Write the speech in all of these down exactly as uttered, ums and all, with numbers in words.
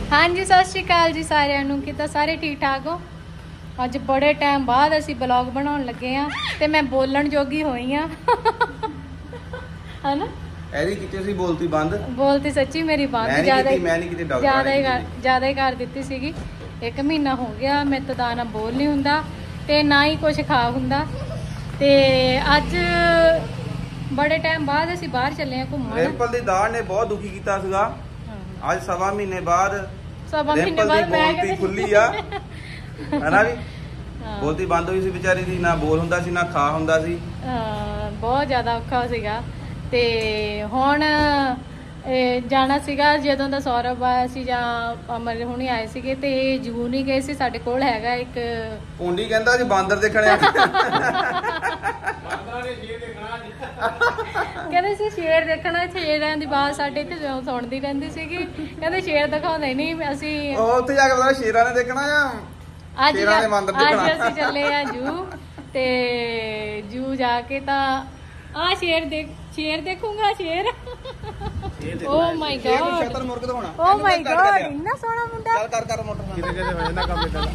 हाँ जी सत श्री अकाल जी सारिਆਂ ਨੂੰ ਕਿਦਾਂ ਸਾਰੇ ठीक ठाक हो। ਅੱਜ बड़े टाइम बाद ਅਸੀਂ ब्लॉग बनाउण ਲੱਗੇ ਆ ਤੇ मैं बोलण जोगी होई आ है ना। ਐਦੀ ਕਿਤੇ ਸੀ ਬੋਲਤੀ ਬੰਦ ਬੋਲਤੀ ਸੱਚੀ ਮੇਰੀ ਬੰਦ ਜ਼ਿਆਦਾ ਮੈਂ ਨਹੀਂ ਕਿਤੇ ਡਾਕਟਰ ਜ਼ਿਆਦਾ ਹੀ ਜ਼ਿਆਦਾ ਹੀ ਕਰ ਦਿੱਤੀ ਸੀਗੀ। ਇੱਕ ਮਹੀਨਾ ਹੋ ਗਿਆ ਮੈਂ ਤਾਂ ਦਾਣਾ ਬੋਲ ਨਹੀਂ ਹੁੰਦਾ ਤੇ ਨਾ ਹੀ ਕੁਝ ਖਾ ਹੁੰਦਾ ਤੇ ਅੱਜ ਬੜੇ ਟਾਈਮ ਬਾਅਦ ਅਸੀਂ ਬਾਹਰ ਚੱਲੇ ਆ ਘੁੰਮਣ। ਰਿੰਪਲ ਦੀ ਦਾੜ ਨੇ ਬਹੁਤ ਦੁਖੀ ਕੀਤਾ ਸੀਗਾ। ਅੱਜ ਸਵਾ ਮਹੀਨੇ ਬਾਅਦ ਸਵਾ ਮਹੀਨੇ ਬਾਅਦ ਮੈਂ ਬੋਲਤੀ ਖੁੱਲੀ ਆ ਹਨਾ ਵੀ ਬੋਲਤੀ ਬੰਦ ਹੋਈ ਸੀ ਵਿਚਾਰੀ ਦੀ, ਨਾ ਬੋਲ ਹੁੰਦਾ ਸੀ ਨਾ ਖਾ ਹੁੰਦਾ ਸੀ। ਬਹੁਤ ਜ਼ਿਆਦਾ ਔਖਾ ਸੀਗਾ ਤੇ ਹੁਣ ਜਾਣਾ ਸੀਗਾ ਜਦੋਂ ਦਾ ਸੌਰਵ ਆਇਆ ਸੀ ਜਾਂ ਅਮਰ ਹੁਣੀ ਆਏ ਸੀਗੇ ਤੇ ਜੂ ਨਹੀਂ ਗਏ ਸੀ। ਸਾਡੇ ਕੋਲ ਹੈਗਾ ਇੱਕ ਪੁੰਡੀ ਕਹਿੰਦਾ ਜੀ ਬਾਂਦਰ ਦੇਖਣੇ ਕਹਿੰਦੇ ਸੀ ਸ਼ੇਰ ਦੇਖਣਾ। ਸ਼ੇਰਾਂ ਦੀ ਬਾਤ ਸਾਡੇ ਇੱਥੇ ਸੁਣਦੀ ਰਹਿੰਦੀ ਸੀਗੀ। ਕਹਿੰਦੇ ਸ਼ੇਰ ਦਿਖਾਉਂਦੇ ਨਹੀਂ ਅਸੀਂ ਉੱਥੇ ਜਾ ਕੇ ਪਤਾ ਸ਼ੇਰਾਂ ਨੇ ਦੇਖਣਾ ਜਾਂ ਅੱਜ ਅੱਜ ਅਸੀਂ ਚੱਲੇ ਆ ਜੂ ਤੇ ਜੂ ਜਾ ਕੇ ਤਾਂ ਆ ਸ਼ੇਰ ਦੇਖ ਸ਼ੇਰ ਦੇਖੂੰਗਾ ਸ਼ੇਰ। ਓ ਮਾਈ ਗॉड ਛਤਰ ਮੁਰਗ ਦਿਖਾਉਣਾ। ਓ ਮਾਈ ਗॉड ਇੰਨਾ ਸੋਹਣਾ ਮੁੰਡਾ। ਚੱਲ ਕਰ ਕਰ ਮੋਟਰ ਕਿਤੇ ਕਿਤੇ ਹੋ ਜਾਂਦਾ ਕੰਮ ਇਦਾਂ।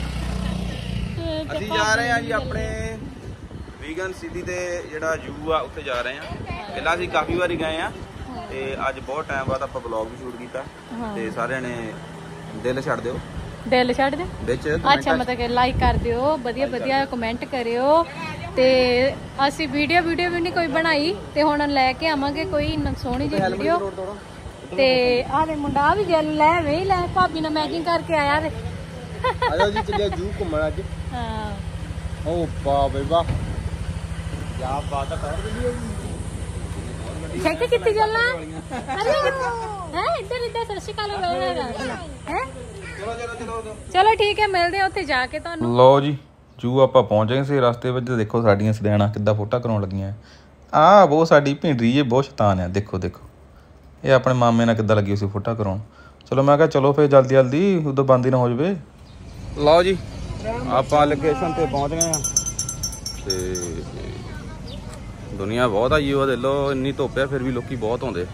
ਅਸੀਂ ਜਾ ਰਹੇ ਆ ਜੀ ਆਪਣੇ ਵੀਗਨ ਸਿਟੀ ਤੇ ਜਿਹੜਾ ਜੂ ਆ ਉੱਥੇ ਜਾ ਰਹੇ ਆ। ਪਹਿਲਾਂ ਅਸੀਂ ਕਾਫੀ ਵਾਰੀ ਗਏ ਆ ਤੇ ਅੱਜ ਬਹੁਤ ਟਾਈਮ ਬਾਅਦ ਆਪਾਂ ਵਲੌਗ ਵੀ ਸ਼ੂਟ ਕੀਤਾ ਤੇ ਸਾਰਿਆਂ ਨੇ ਦਿਲ ਛੱਡ ਦਿਓ ਦਿਲ ਛੱਡ ਦਿਓ ਵਿੱਚ। ਅੱਛਾ ਮਤਲਬ ਕਿ ਲਾਈਕ ਕਰ ਦਿਓ, ਵਧੀਆ ਵਧੀਆ ਕਮੈਂਟ ਕਰਿਓ ਤੇ ਅਸੀਂ ਵੀਡੀਓ ਵੀਡੀਓ ਵੀ ਨਹੀਂ ਕੋਈ ਬਣਾਈ ਤੇ ਹੁਣ ਲੈ ਕੇ ਆਵਾਂਗੇ ਕੋਈ ਸੋਹਣੀ ਜਿਹੀ ਵੀਡੀਓ। ਤੇ ਆਹ ਦੇ ਮੁੰਡਾ ਵੀ ਗੱਲ ਲੈ ਵੇ ਲੈ ਭਾਬੀ ਨਾਲ ਮੈਕਿੰਗ ਕਰਕੇ ਆਇਆ ਤੇ ਆਜੋ ਜੀ ਚੱਲਿਆ ਜੂ ਘੁੰਮਣ ਅੱਜ। ਹਾਂ ਓ ਵਾਹ ਬਈ ਵਾਹ ਕਿਆ ਬਾਤ ਆ। ਕਰ ਦਿੰਦੀ ਛੱਕ ਕਿੱਥੇ ਚੱਲਣਾ ਅਰੇ ਹੈ ਇੱਧਰ ਇੱਧਰ ਸਤਿ ਸ਼੍ਰੀ ਅਕਾਲ ਹੈ। ਚਲੋ ਚਲੋ ਚਲੋ ਚਲੋ ਠੀਕ ਹੈ ਮਿਲਦੇ ਆ ਉੱਥੇ ਜਾ ਕੇ ਤੁਹਾਨੂੰ। ਲਓ ਜੀ ਜੂ ਆਪਾਂ ਪਹੁੰਚ ਗਏ ਸੀ। ਰਸਤੇ ਵਿੱਚ ਦੇਖੋ ਸਾਡੀਆਂ ਸਦੈਣਾ ਕਿੱਦਾਂ ਫੋਟਾ ਕਰਾਉਣ ਲੱਗੀਆਂ। ਆਹ ਬਹੁਤ ਸਾਡੀ ਭਿੰਡਰੀ ਜੇ ਬਹੁਤ ਸ਼ੈਤਾਨ ਆ। ਦੇਖੋ ਦੇਖੋ ਇਹ ਆਪਣੇ ਮਾਮੇ ਨਾਲ ਕਿੱਦਾਂ ਲੱਗੀ ਸੀ ਫੋਟਾ ਕਰਾਉਣ। ਚਲੋ ਮੈਂ ਕਿਹਾ ਚਲੋ ਫਿਰ ਜਲਦੀ ਜਲਦੀ ਉਦੋਂ ਬੰਦ ਹੀ ਨਾ ਹੋ ਜਾਵੇ। ਲਓ ਜੀ ਆਪਾਂ ਲੋਕੇਸ਼ਨ ਤੇ ਪਹੁੰਚ ਗਏ ਆ ਤੇ ਦੁਨੀਆ ਬਹੁਤ ਆਈ ਉਹ ਦੇ ਲੋ ਇੰਨੀ ਧੁੱਪ ਆ ਫਿਰ ਵੀ ਲੋਕੀ ਬਹੁਤ ਆਉਂਦੇ।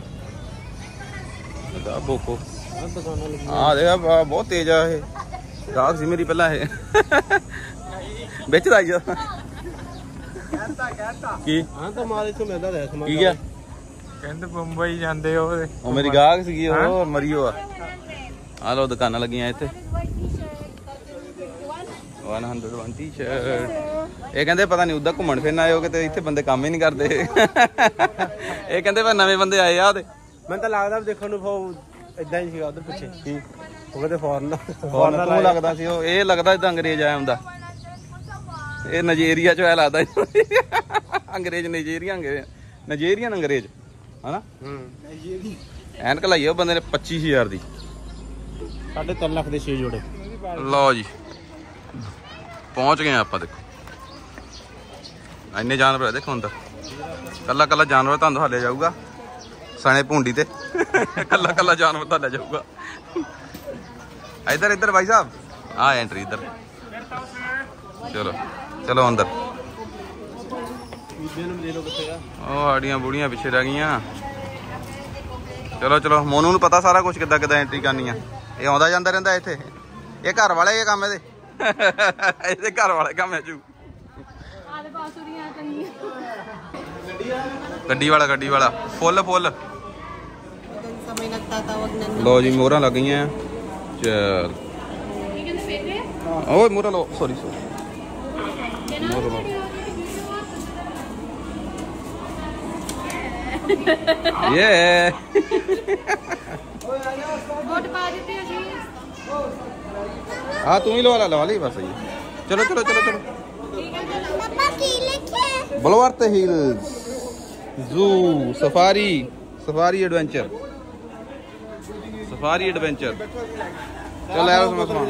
ਬੋਕੋ ਆ ਦੇਖ ਬਹੁਤ ਤੇਜ਼ ਆ ਇਹ ਗਾਹਕ ਸੀ ਮੇਰੀ ਪਹਿਲਾਂ ਇਹ ਵਿੱਚ ਲਾਈ ਜਾ ਕੀ ਹਾਂ ਤਾਂ ਮਾਰੇ ਤੋਂ ਲੈਂਦਾ ਰਿਹਾ ਸਮਾਂ। ਕੀ ਗਿਆ ਕਹਿੰਦੇ ਬੰਬਈ ਜਾਂਦੇ ਉਹ ਉਹ ਮੇਰੀ ਗਾਹਕ ਸੀਗੀ ਉਹ ਮਰੀਓ ਆ। ਆ ਲੋ ਦੁਕਾਨਾਂ ਲੱਗੀਆਂ ਇੱਥੇ ਇੱਕ ਸੌ ਇੱਕ ਟੀ-ਸ਼ਰਟ। ਇਹ ਕਹਿੰਦੇ ਪਤਾ ਨਹੀਂ ਉੱਦਾਂ ਘੁੰਮਣ ਫਿਰਨ ਆਏ ਹੋ ਕਿਤੇ ਇੱਥੇ ਬੰਦੇ ਕੰਮ ਹੀ ਨਹੀਂ ਕਰਦੇ। ਇਹ ਕਹਿੰਦੇ ਪਰ ਨਵੇਂ ਬੰਦੇ ਆਏ ਆ ਤੇ ਮੈਨੂੰ ਤਾਂ ਲੱਗਦਾ ਦੇਖਣ ਨੂੰ ਇਦਾਂ ਹੀ ਸੀਗਾ ਉਧਰ ਪਿੱਛੇ ਕੀ ਉਹ ਕਹਿੰਦੇ ਫੋਰਨ ਫੋਰਨ ਤੂੰ ਲੱਗਦਾ ਸੀ ਉਹ ਇਹ ਲੱਗਦਾ ਇਦਾਂ ਅੰਗਰੇਜ਼ ਆਇਆ ਹੁੰਦਾ। ਇਹ ਨਾਈਜੀਰੀਆ ਚੋਂ ਆਇਆ ਲੱਗਦਾ ਅੰਗਰੇਜ਼ ਨਾਈਜੀਰੀਆ ਨਾਈਜੀਰੀਅਨ ਅੰਗਰੇਜ਼ ਹਨਾ। ਐਨਕ ਲਾਈ ਉਹ ਬੰਦੇ ਨੇ ਪੱਚੀ ਹਜ਼ਾਰ ਦੀ ਸਾਢੇ ਤਿੰਨ ਲੱਖ ਦੇ ਛੇ ਜੋੜੇ। ਲਓ ਜੀ ਪਹੁੰਚ ਗਏ ਆਪਾਂ। ਦੇਖੋ ਇੰਨੇ ਜਾਨਵਰ ਦੇਖੋ ਅੰਦਰ ਕੱਲਾ ਕੱਲਾ ਜਾਨਵਰ ਤੁਹਾਨੂੰ ਦਿਖਾ ਲਿਆ ਜਾਊਗਾ। ਸਣੇ ਭੁੰਡੀ ਤੇ ਕੱਲਾ ਕੱਲਾ ਜਾਨਵਰ ਦਿਖਾ ਲਿਆ ਜਾਊਗਾ। ਇੱਧਰ ਇੱਧਰ ਭਾਈ ਸਾਹਿਬ ਆ ਐਂਟਰੀ ਇੱਧਰ। ਚਲੋ ਚਲੋ ਅੰਦਰ। ਉਹ ਸਾਡੀਆਂ ਬੁੜੀਆਂ ਪਿੱਛੇ ਰਹਿ ਗਈਆਂ। ਚਲੋ ਚਲੋ ਮੋਨੂ ਨੂੰ ਪਤਾ ਸਾਰਾ ਕੁਝ ਕਿੱਦਾਂ ਕਿੱਦਾਂ ਐਂਟਰੀ ਕਰਨੀ ਆ। ਇਹ ਆਉਂਦਾ ਜਾਂਦਾ ਰਹਿੰਦਾ ਇੱਥੇ। ਇਹ ਘਰ ਵਾਲੇ ਇਹ ਕੰਮ ਇਹਦੇ ਇਹਦੇ ਘਰ ਵਾਲੇ ਕੰਮ ਹੈ ਜੂ। ਗੱਡੀ ਵਾਲਾ ਗੱਡੀ ਵਾਲਾ ਫੁੱਲ ਫੁੱਲ। ਲੋ ਜੀ ਮੋਹਰਾਂ ਲੱਗ ਗਈਆਂ। ਚਲ ਓਏ ਮੋਹਰਾਂ ਲੋ ਸੌਰੀ ਸੌਰੀ ਯੇ ਵੋਟ ਪਾ ਦਿੱਤੀ ਅਸੀਂ। ਆ ਤੂੰ ਹੀ ਲਵਾ ਲਾ ਲਵਾ ਲਈ ਬਸ ਜੀ। ਚਲੋ ਚਲੋ ਚਲੋ ਚਲੋ ਬਲਵਰਤ hills zoo safari safari adventure safari adventure. ਚੱਲ ਆਓ ਸਮਾ ਸਮਾ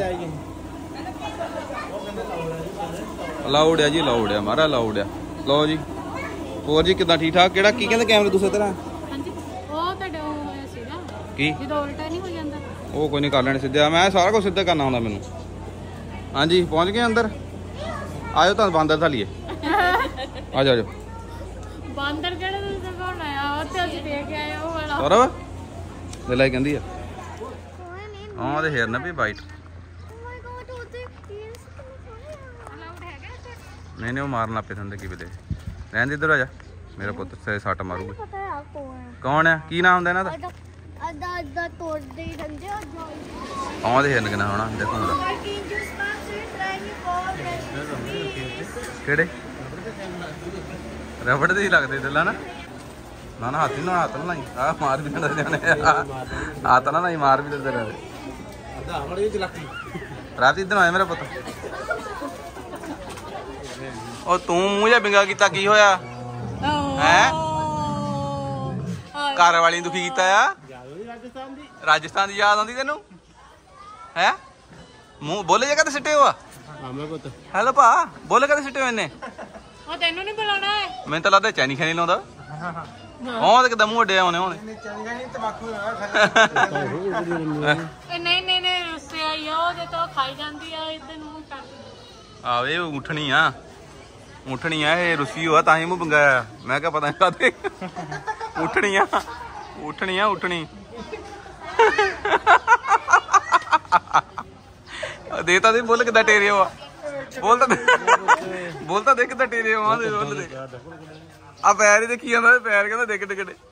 ਅਲਾਉਡ ਆ ਜੀ ਅਲਾਉਡ ਆ ਮਾਰਾ ਅਲਾਉਡ ਆ। ਲਓ ਜੀ ਹੋਰ ਜੀ ਕਿੱਦਾਂ ਠੀਕ ਠਾਕ। ਕਿਹੜਾ ਕੀ ਕਹਿੰਦੇ ਕੈਮਰੇ ਦੂਸਰੇ ਤਰ੍ਹਾਂ ਹਾਂਜੀ ਉਹ ਤੁਹਾਡਾ ਹੋਇਆ ਸੀਗਾ ਕੀ ਜਦੋਂ ਉਲਟਾ ਨਹੀਂ ਹੋ ਜਾਂਦਾ ਉਹ ਕੋਈ ਨਹੀਂ ਕਰ ਲੈਣੇ ਸਿੱਧਾ। ਮੈਂ ਸਾਰਾ ਕੁਝ ਸਿੱਧਾ ਕਰਨਾ ਹੁੰਦਾ ਮੈਨੂੰ। ਹਾਂਜੀ ਪਹੁੰਚ ਗਏ ਅੰਦਰ। ਆਜੋ ਤੁਹਾਨੂੰ ਬਾਂਦਰ ਥਾਲੀਏ ਆ ਜਾਓ ਬਾਂਦਰ ਕਿਹੜਾ ਤੁਸੀਂ ਦਿਖਾਉਣਾ ਆ ਉੱਥੇ ਅਸੀਂ ਦੇਖ ਕੇ ਆਏ ਉਹ ਵਾਲਾ ਸੌਰਵ ਲੈ ਲੈ ਕਹਿੰਦੀ ਆ ਉਹਦੇ ਹਿਰਨ ਵੀ ਵਾਈਟ। ਨਹੀਂ ਨਹੀਂ ਉਹ ਮਾਰਨ ਲੱਗ ਪਏ ਹੁੰਦੇ ਕੀ ਵੇਲੇ। ਰਹਿਣ ਇੱਧਰ ਆ ਜਾ, ਮੇਰਾ ਪੁੱਤ ਸੇ ਸੱਟ ਮਾਰੂਗਾ। ਕੌਣ ਆ? ਕੀ ਨਾਮ ਹੁੰਦਾ ਇਹਨਾਂ ਦਾ? ਅੱਧਾ ਅੱਧਾ ਤੋੜਦੇ ਹੀ ਰਹਿੰਦੇ ਆ। ਉਹਦੇ ਹਿਰਨ ਕਿੰਨਾ ਹੋਣਾ ਦੇਖੋ ਹੁੰਦਾ। ਕਿਹੜੇ ਰਬੜ ਦੇ ਹੀ ਲੱਗਦੇ ਦਿਲਾਂ ਨਾ। ਨਾ ਨਾ ਹੱਥ ਨਾਲ ਹੱਥ ਨਾਲ ਆ ਮਾਰ ਵੀ ਦਿੰਦੇ ਨੇ। ਹੱਥ ਨਾਲ ਨਹੀਂ ਮਾਰ ਵੀ ਦਿੰਦੇ ਨੇ। ਰਾਤੀ ਇੱਧਰ ਆਇਆ ਮੇਰਾ ਪੁੱਤ। ਉਹ ਤੂੰ ਮੂੰਹ ਜਿਹਾ ਬਿੰਗਾ ਕੀਤਾ, ਕੀ ਹੋਇਆ ਹੈ? ਘਰ ਵਾਲੀ ਨੂੰ ਦੁਖੀ ਕੀਤਾ ਆ? ਰਾਜਸਥਾਨ ਦੀ ਯਾਦ ਆਉਂਦੀ ਤੈਨੂੰ ਹੈ? ਮੂੰਹ ਬੋਲੇ ਜਗ੍ਹਾ ਤੇ ਸਿੱਟੇ ਹੋ? ਹੈਲੋ ਭਾ, ਬੋਲੇ ਕਦੇ ਸਿੱਟੇ ਹੋ ਇਹਨੇ? ਉਹ ਤੈਨੂੰ ਨਹੀਂ ਬੁਲਾਉਣਾ ਹੈ। ਮੈਨੂੰ ਤਾਂ ਲੱਗਦਾ ਚੈਨੀ ਖੈਨੀ ਲਾਉਂਦਾ। ਉਹ ਤੇ ਕਿਦਾਂ ਮੂੰਹ ਅੱਡਿਆ ਹੋਣੇ ਹੋਣੇ। ਨਹੀਂ ਨਹੀਂ ਨਹੀਂ ਰੁੱਸੇ ਆਈ ਆ ਉਹਦੇ ਤੋਂ ਖਾਈ ਜਾਂਦੀ ਆ। ਇੱਧਰ ਨੂੰ ਕਰ ਆਵੇ ਉਠਣੀ ਆ, ਉਠਣੀ ਆ। ਇਹ ਰੁੱਸੀ ਹੋਆ ਤਾਂ ਹੀ ਮੂੰਹ ਬੰਗਾਇਆ। ਮੈਂ ਕਿਹਾ ਪਤਾ ਕਾਹਦੇ ਉਠਣੀ ਆ, ਉਠਣੀ ਆ ਉਠਣੀ। ਦੇ ਤਾਂ ਦੇ ਬੋਲ ਕਿੱਦਾਂ ਟੇਰੇ ਹੋ। ਬੋਲ ਤਾਂ ਬੋਲ ਤਾਂ ਦੇ ਕਿੱਦਾਂ ਟੇਰੇ ਹੋ। ਦੇ ਬੋਲ ਦੇ ਆ ਪੈਰ ਹੀ ਦੇਖੀ ਜਾਂਦਾ। ਪੈਰ ਕਹਿੰਦਾ ਦੇ ਕਿੱਡੇ ਕਿੱਡੇ।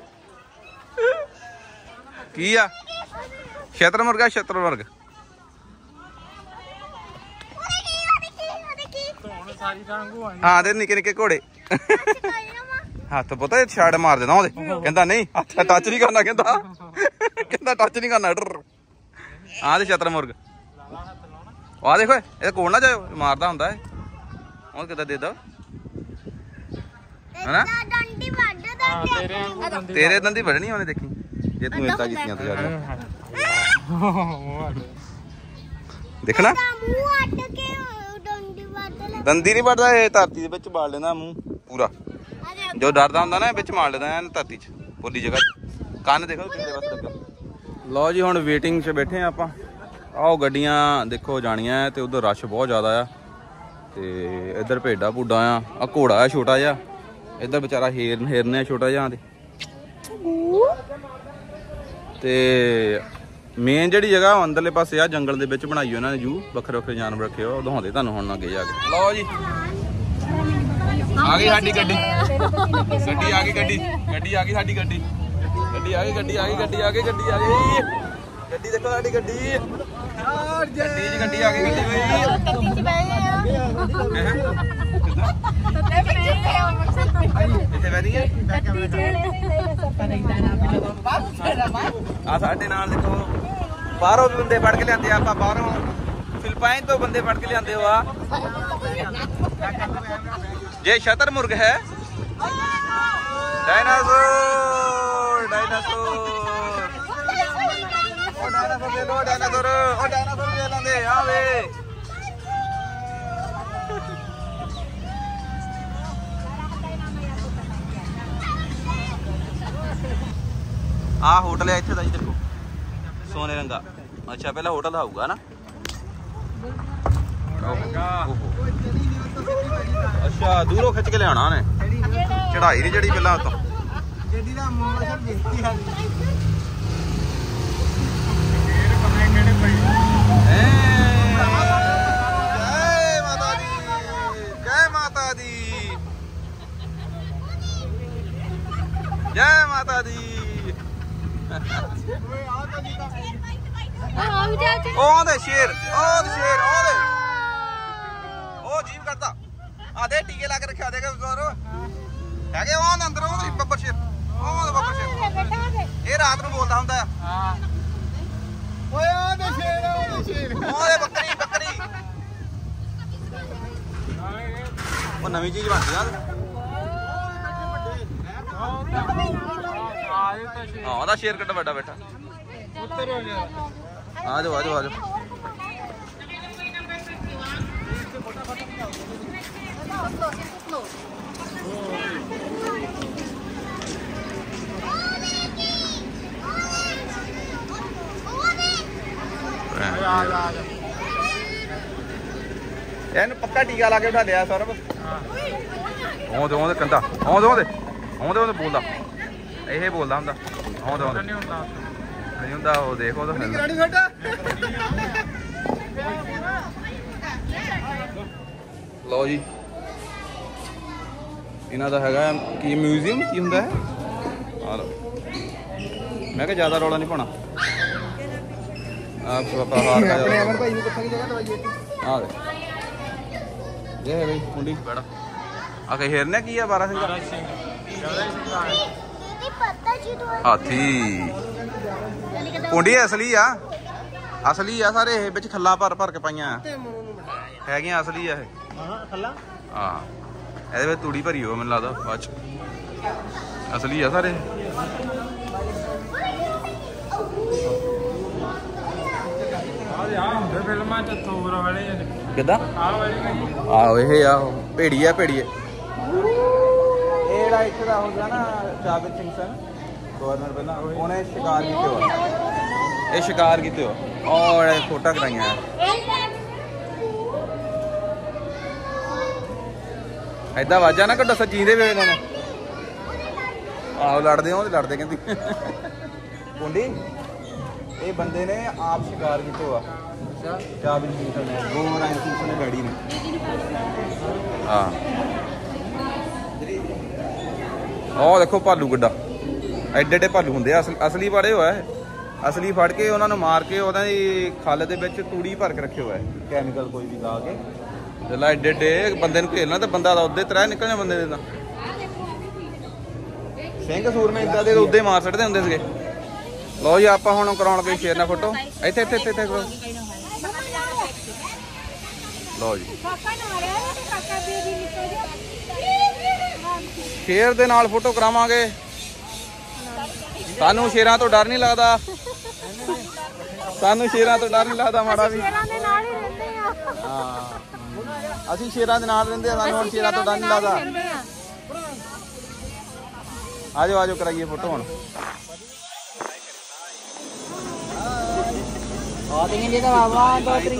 ਕੀ ਆ? ਛਤਰ ਮੁਰਗਾ, ਛਤਰ ਮੁਰਗ। ਹਾਂ ਦੇ ਨਿੱਕੇ ਨਿੱਕੇ ਘੋੜੇ। ਹੱਥ ਪਤਾ ਛਾੜ ਮਾਰ ਦੇਣਾ ਉਹਦੇ। ਕਹਿੰਦਾ ਨਹੀਂ ਹੱਥ ਟੱਚ ਨਹੀਂ ਕਰਨਾ। ਕਹਿੰਦਾ ਕਹਿੰਦਾ ਟੱਚ ਨਹੀਂ ਕਰਨਾ। ਡਰ ਆ ਦੇ ਛਤਰ ਮੁਰਗ। ਆਹ ਦੇਖੋ ਇਹ ਕੋਲ ਨਾ ਜਾਓ, ਮਾਰਦਾ ਹੁੰਦਾ ਹੈ। ਉਹ ਕਿੱਦਾਂ ਦੇ ਦੋ ਹਨਾ। ਤੇਰੇ ਦੰਦੀ ਵੱਢਣੀ ਉਹਨੇ ਦੇਖੀ ਜੇ ਤੂੰ ਏਦਾਂ ਕੀਤੀਆਂ ਤੇ ਜਾ ਦੇਖਣਾ। ਦੰਦੀ ਨਹੀਂ ਵੱਢਦਾ ਇਹ, ਧਰਤੀ ਦੇ ਵਿੱਚ ਬਾੜ ਲੈਂਦਾ ਮੂੰਹ ਪੂਰਾ। ਜੋ ਡਰਦਾ ਹੁੰਦਾ ਨਾ ਵਿੱਚ ਮਾਰ ਲੈਂਦਾ ਧਰਤੀ ਚ ਪੋਲੀ ਜਗ੍ਹਾ। ਕੰਨ ਦੇਖੋ ਕਿੰਨੇ ਵਾਸਤੇ ਲੱਗਾ। ਲਓ ਜੀ ਹੁਣ ਵੇਟਿੰਗ 'ਚ ਬੈਠੇ ਆ ਆਪਾਂ। ਆਓ ਗੱਡੀਆਂ ਦੇਖੋ ਜਾਣੀਆਂ ਤੇ ਉਧਰ ਰਸ਼ ਬਹੁਤ ਜ਼ਿਆਦਾ ਆ। ਤੇ ਇੱਧਰ ਭੇਡਾਂ ਭੂਡਾਂ ਆ। ਆ ਘੋੜਾ ਆ ਛੋਟਾ ਜਿਹਾ। ਇੱਧਰ ਵਿਚਾਰਾ ਹਿਰਨ ਹਿਰਨ ਆ ਛੋਟਾ ਜਿਹਾ। ਤੇ ਮੇਨ ਜਿਹੜੀ ਜਗ੍ਹਾ ਅੰਦਰਲੇ ਪਾਸੇ ਆ ਜੰਗਲ ਦੇ ਵਿੱਚ ਬਣਾਈ ਉਹਨਾਂ ਨੇ ਜੂ। ਵੱਖਰੇ ਵੱਖਰੇ ਜਾਨਵਰ ਰੱਖੇ ਹੋ। ਦਿਖਾਉਂਦੇ ਤੁਹਾਨੂੰ ਹੁਣ ਅੱਗੇ ਜਾ ਕੇ। ਲਓ ਜੀ ਆ ਗਈ ਸਾਡੀ ਗੱਡੀ। ਗੱਡੀ ਆ ਗਈ ਗੱਡੀ ਗੱਡੀ ਆ ਗਈ ਸਾਡੀ ਗੱਡੀ ਗੱਡੀ ਆ ਗਈ ਗੱਡੀ ਆ ਗਈ ਗੱਡੀ ਆ ਗਈ ਗੱਡੀ ਆ ਗਈ ਗੱਡੀ ਦੇਖੋ ਸਾਡੀ ਗੱਡੀ। ਗੱਡੀ ਜੀ ਗੱਡੀ ਆ ਗਈ ਗੱਡੀ ਬਈ। ਕਿੱਥੇ ਬੈਠੀ ਹੈ? ਆ ਸਾਡੇ ਨਾਲ ਦੇਖੋ ਬਾਹਰੋਂ ਵੀ ਬੰਦੇ ਫੜ ਕੇ ਲਿਆਂਦੇ ਆ। ਆਪਾਂ ਬਾਹਰੋਂ ਫਿਲਪਾਈਨ ਤੋਂ ਬੰਦੇ ਫੜ ਕੇ ਲਿਆਂਦੇ ਹੋ ਆ। ये शतर मुर्ग है। डायनासोर डायनासोर ओ डायनासोर ले लो डायनासोर ओ डायनासोर ले लेंदे आ वे। आ होटल है इत्थे दा जी देखो सोने रंगा। अच्छा पहला होटल आऊगा ना। अच्छा दूरों खिंच के लिया ने चढ़ाई नहीं जड़ी पहला तो जय माता दी जय माता दी। ओदे शेर ओदे शेर ओदे ओ जीव करता आधे टीके ला के रखा देगा है अंदर बब्बर शेर बब्बर शेर ये रात में बोलता होंगे। बकरी बकरी वो नवी चीज बनती हाँ शेर कट्टा बड़ा बैठा। आ जाओ आ जाओ आ जाओ। ਇਹਨੂੰ ਪੱਕਾ ਟੀਕਾ ਲਾ ਕੇ ਉਠਾ ਲਿਆ ਸੌਰਵ। ਆਉਂਦੇ ਆਉਂਦੇ ਕੰਦਾ ਆਉਂਦੇ ਆਉਂਦੇ ਆਉਂਦੇ ਆਉਂਦੇ ਬੋਲਦਾ ਇਹ ਬੋਲਦਾ ਹੁੰਦਾ। ਆਉਂਦੇ ਆਉਂਦੇ ਨਹੀਂ ਹੁੰਦਾ ਉਹ ਦੇਖੋ ਤਾਂ ਲਓ ਜੀ ਇਹਨਾਂ ਦਾ ਹੈਗਾ ਕੀ ਮਿਊਜ਼ੀਅਮ ਕੀ ਹੁੰਦਾ ਹੈ ਆ ਲਓ ਮੈਂ ਕਿਹਾ ਜ਼ਿਆਦਾ ਰੌਲਾ ਨਹੀਂ ਪਾਉਣਾ ਆਪ ਪਾਪਾ ਹਾਰ का अपने अमर भाई ने कितनी जगह दवाई है ਆ ਦੇ ਇਹ ਹੈ ਬਈ ਕੁੰਡੀ ਬੜਾ ਆ ਕੇ ਹਿਰਨੇ ਕੀ ਆ ਬਾਰਾ ਸਿੰਘ दीदी पता जी तो ਹਾਥੀ ਕੁੰਡੀ ਅਸਲੀ ਆ ਅਸਲੀ ਆ ਸਾਰੇ ਇਹ ਵਿੱਚ ਖੱਲਾ ਭਰ ਭਰ ਕੇ ਪਾਈਆਂ ਆ ਹੈਗੀਆਂ ਅਸਲੀ ਆ ਇਹ हां खल्ला ਹਾਂ ਇਹਦੇ ਵਿੱਚ ਤੂੜੀ ਭਰੀ ਹੋ ਮੈਨੂੰ ਲੱਗਦਾ ਬਾਅਦ ਚ ਅਸਲੀ ਆ ਸਾਰੇ ਫਿਲਮਾਂ ਚ ਥੋਰ ਵਾਲੇ ਕਿੱਦਾਂ ਆ ਵਾਲੇ ਆਹੋ ਇਹ ਆ ਭੇੜੀ ਆ ਭੇੜੀ ਇਹ ਜਿਹੜਾ ਇੱਥੇ ਦਾ ਹੁੰਦਾ ਨਾ ਚਾਬਿਤ ਸਿੰਘ ਸਨ ਗਵਰਨਰ ਪਹਿਲਾਂ ਉਹਨੇ ਸ਼ਿਕਾਰ ਕੀਤੇ ਹੋ ਇਹ ਸ਼ਿਕਾਰ ਕੀਤੇ ਹੋ ਔਰ ਇਹ ਫੋਟਾ ਕਰਾਈਆਂ ਐਦਾਂ ਵਾਜਾ ਨਾ ਕੱਢੋ ਸੱਚੀ ਦੇ ਵੇਲੇ ਨੇ ਆਹੋ ਲੜਦੇ ਹੋ ਤੇ ਲੜਦੇ ਕਹਿੰਦੀ ਕੁੰਡੀ ਇਹ ਬੰਦੇ ਨੇ ਆਪ ਸ਼ਿਕਾਰ ਕੀਤੇ ਹੋਆ ਅੱਛਾ ਚਾਬਿਤ ਸਿੰਘ ਸਨ ਗਵਰਨਰ ਸਿੰਘ ਨੇ ਗਾੜੀ ਨੇ ਹਾਂ ਉਹ ਦੇਖੋ ਭਾਲੂ ਗੱਡਾ ਐਡੇ ਐਡੇ ਭਾਲੂ ਹੁੰਦੇ ਆ ਅਸਲੀ ਫੜੇ ਹੋਇਆ ਇਹ ਅਸਲੀ ਫੜ ਕੇ ਉਹਨਾਂ ਨੂੰ ਮਾਰ ਕੇ ਉਹਨਾਂ ਦੀ ਖੱਲ ਦੇ ਵਿੱਚ ਤੂੜੀ ਭਰ ਕੇ ਰੱਖੇ ਹੋਇਆ ਕੈਮੀਕਲ ਕੋਈ ਵੀ ਲਾ ਕੇ ਜਿਹੜਾ ਐਡੇ ਐਡੇ ਬੰਦੇ ਨੂੰ ਘੇਰਨਾ ਤੇ ਬੰਦਾ ਦਾ ਉੱਦੇ ਤਰ੍ਹਾਂ ਨਿਕਲਣਾ ਬੰਦੇ ਦੇ ਤਾਂ ਸਿੰਘ ਸੂਰਮੇ ਇਦਾਂ ਦੇ ਉੱਦੇ ਮਾਰ ਛੱਡਦੇ ਹੁੰਦੇ ਸੀਗੇ ਲਓ ਜੀ ਆਪਾਂ ਹੁਣ ਕਰਾਉਣ ਗਏ ਸ਼ੇਰ ਨਾਲ ਫੋਟੋ ਇੱਥੇ ਇੱਥੇ ਇੱਥੇ ਇੱਥੇ ਲਓ ਜੀ ਸ਼ੇਰ ਦੇ ਨਾਲ ਫੋਟੋ ਕਰਾਵਾਂਗੇ ਸਾਨੂੰ ਸ਼ੇਰਾਂ ਤੋਂ ਡਰ ਨਹੀਂ ਲੱਗਦਾ ਸਾਨੂੰ ਸ਼ੇਰਾਂ ਤੋਂ ਡਰ ਨਹੀਂ ਲੱਗਦਾ ਮਾੜਾ ਵੀ ਸ਼ੇਰਾਂ ਦੇ ਨਾਲ ਹੀ ਰਹਿੰਦੇ ਆ ਹਾਂ ਅਸੀਂ ਸ਼ੇਰਾਂ ਦੇ ਨਾਲ ਰਹਿੰਦੇ ਆ ਸਾਨੂੰ ਹੁਣ ਸ਼ੇਰਾਂ ਤੋਂ ਡਰ ਨਹੀਂ ਲੱਗਦਾ ਆਜੋ ਆਜੋ ਕਰਾਈਏ ਫੋਟੋ ਹੁਣ ਆ ਦੇਂਗੇ ਜੇ ਤਾਂ ਆਵਾ ਦੋ ਤਰੀ